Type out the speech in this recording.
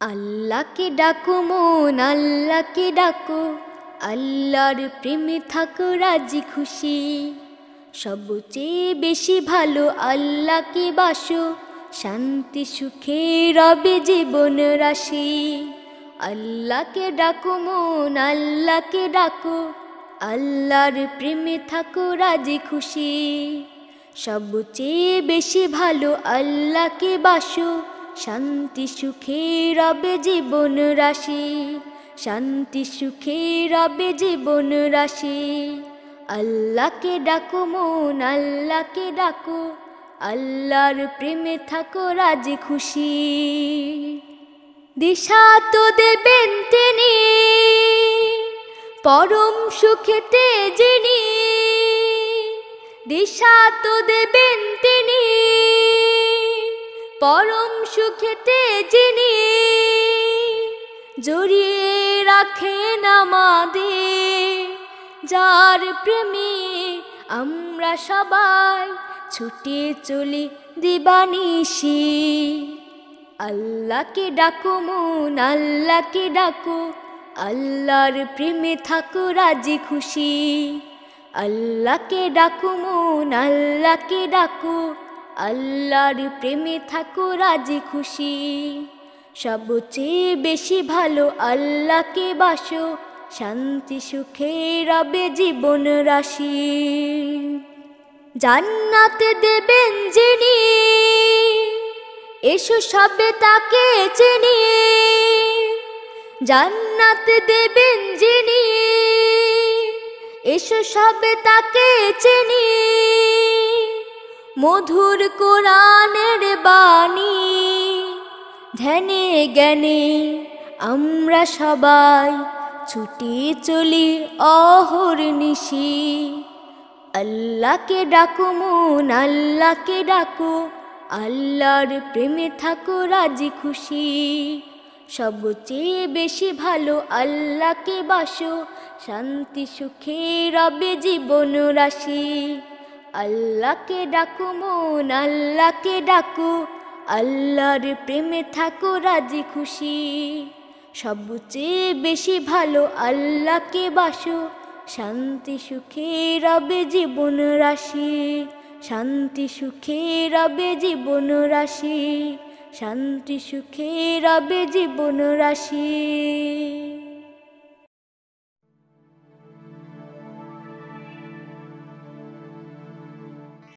আল্লাহকে ডাকো মন আল্লাহকে ডাকো, আল্লাহর প্রেমে থাকো রাজি খুশি। সবচেয়ে বেশি ভালো আল্লাহকে বাসো, শান্তি সুখে রবে জীবন রাশি। আল্লাহকে ডাকো মন আল্লাহকে ডাকো, আল্লাহর প্রেমে থাকো রাজি খুশি। সবচেয়ে বেশি ভালো আল্লাহকে বাসো, শান্তি সুখে রবে জীবন রাশি। শান্তি সুখে রবে জীবন রাশি। আল্লাহকে ডাকো মন আল্লাহকে ডাকো, আল্লাহর প্রেমে থাকো রাজি খুশি। দিশা তো দেবেন তিনি, পরম সুখেতে যিনি। দিশা তো দেবেন তিনি, পরম সুখেতে যিনি। জড়িয়ে রাখেন আমাদের, যার প্রেমে আমরা সবাই ছুটে চলি দিবানিশি। আল্লাহকে ডাকো মন আল্লাহকে ডাকো, আল্লাহর প্রেমে থাকো রাজি খুশি। আল্লাহকে ডাকো মন আল্লাহকে ডাকো, আল্লাহর প্রেমে থাকো রাজি খুশি। সবচেয়ে বেশি ভালো আল্লাহকে বাসো, শান্তি সুখে রবে জীবন রাশি। জান্নাতে দেবেন যিনি, এসো সবে তাকে চিনি। জান্নাতে দেবেন যিনি, এসো সবে তাকে চিনি। মধুর কোরআনের বাণী ধ্যানে জ্ঞানে আমরা সবাই ছুটে চলি অহর্নিশি। আল্লাহকে ডাকো মন আল্লাহকে ডাকো, আল্লাহর প্রেমে থাকো রাজি খুশি। সবচেয়ে বেশি ভালো আল্লাহকে বাসো, শান্তি সুখে রবে জীবন রাশি। আল্লাহকে ডাকো মন আল্লাহকে ডাকো, আল্লাহর প্রেমে থাকো রাজি খুশি। সবচেয়ে বেশি ভালো আল্লাহকে বাসো, শান্তি সুখে রবে জীবন রাশি। শান্তি সুখে রবে জীবন রাশি। শান্তি সুখে রবে জীবন রাশি।